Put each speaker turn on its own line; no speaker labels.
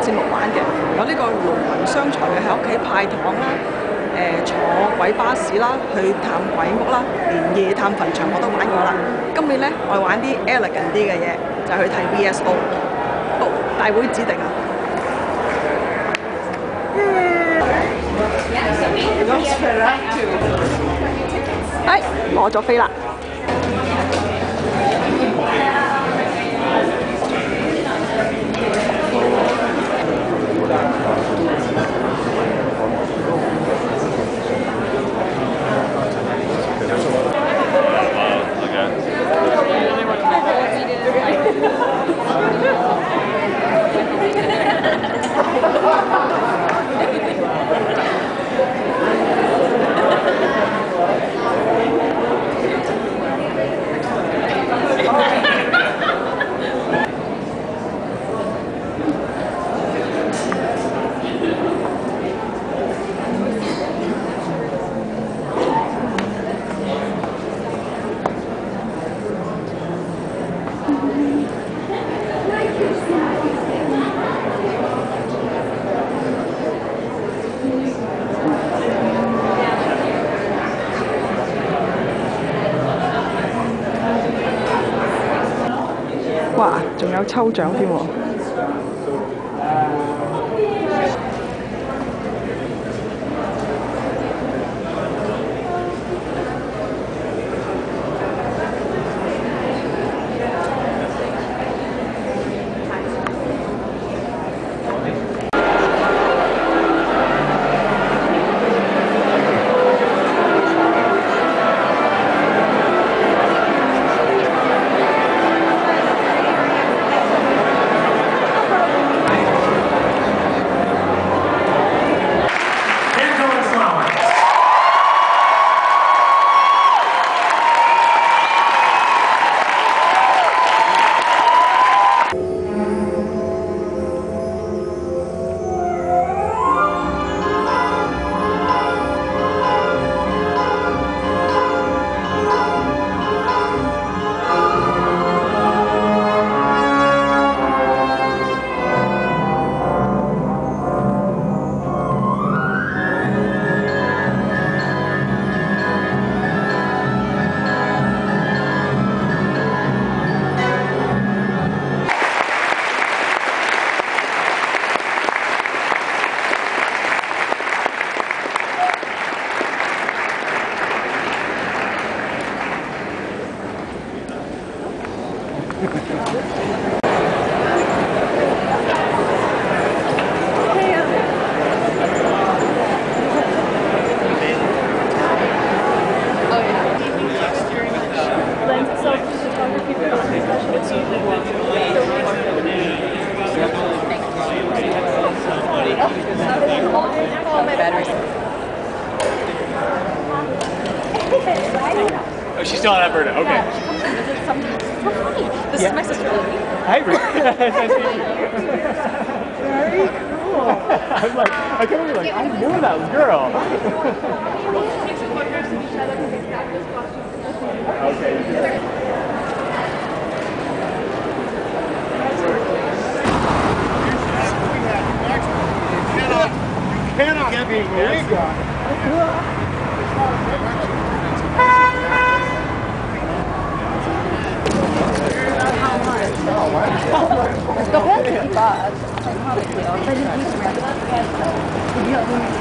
節目玩嘅，有呢個勞民傷財嘅喺屋企派糖啦，坐鬼巴士啦，去探鬼屋啦，連夜探墳場我都玩過啦。今年咧，我玩啲 elegant 啲嘅嘢，就係去睇 VSO。好，大會指定啊！係攞咗飛啦！哇！仲有抽獎添喎！
Oh, she's still in Alberta. Okay.
This is my sister Lily.
Hi, Rick. Nice to meet you.
Very cool.
I'm like, I can't believe, like, I knew that girl. Okay. Cannot be believed.
Depends, but